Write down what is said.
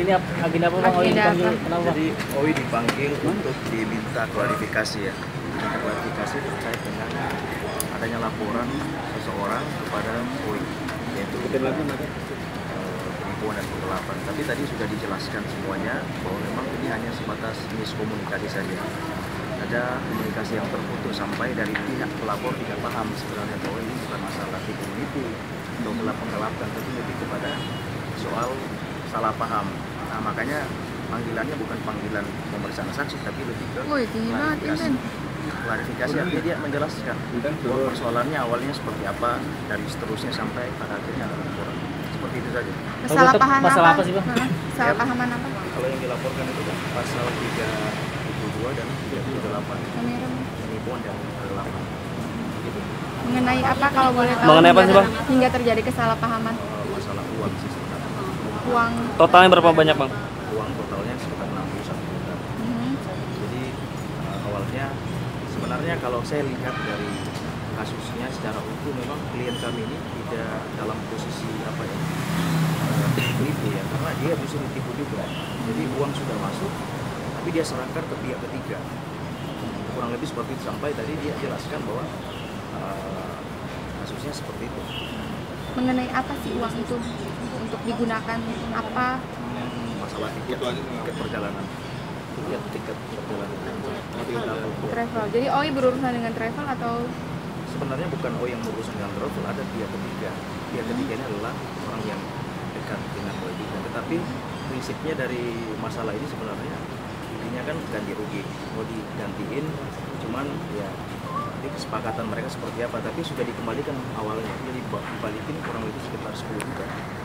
ini agenda apa bang? OI Agenda dipanggil apa? kenapa? Jadi OI dipanggil untuk diminta klarifikasi ya. Diminta klarifikasi terkait dengan adanya laporan seseorang kepada OI, yaitu penipuan dan penggelapan. Tapi tadi sudah dijelaskan semuanya bahwa memang ini hanya sebatas miskomunikasi saja. Ada komunikasi yang terputus sampai dari pihak pelapor tidak paham sebenarnya bahwa ini bukan masalah tipu menipu atau penggelapan, tapi lebih kepada soal salah paham. Nah, makanya panggilannya bukan panggilan pemeriksaan saksi, tapi lebih ke Woi, tinggi banget klarifikasi. Inten. Klarifikasi artinya dia menjelaskan bahwa persoalannya awalnya seperti apa dan seterusnya sampai pada akhirnya ada laporan. Seperti itu saja. Kesalahpahaman Masalah apa? apa sih, Bang? Kesalahpahaman apa? Kalau yang dilaporkan itu kan pasal 372 dan 378 Kamera. penipuan dan penggelapan. Gitu. Mengenai apa kalau boleh tahu? Mengenai apa sih, hingga- Bang? Hingga terjadi kesalahpahaman. Masalah uang sih sebenarnya. Uang. Totalnya berapa banyak bang? Uang totalnya sekitar 61 juta. Mhm. Jadi awalnya sebenarnya kalau saya lihat dari kasusnya secara utuh memang klien kami ini tidak dalam posisi apa ya penipu ya, karena dia bisa ditipu juga. Jadi uang sudah masuk tapi dia serahkan ke pihak ketiga, kurang lebih seperti itu. Sampai tadi dia jelaskan bahwa kasusnya seperti itu. Mengenai apa sih uang itu untuk digunakan apa? Masalah tiket perjalanan, tiket perjalanan Travel. Jadi OI berurusan dengan travel atau sebenarnya bukan OI yang berurusan dengan travel, ada pihak ketiga. Pihak ketiga ini adalah orang yang dekat dengan OI juga. Tetapi prinsipnya dari masalah ini sebenarnya intinya kan ganti rugi, mau digantiin, cuman ya nanti kesepakatan mereka seperti apa. Tapi sudah dikembalikan awalnya, jadi dibalikin kurang lebih sekitar 10 juta.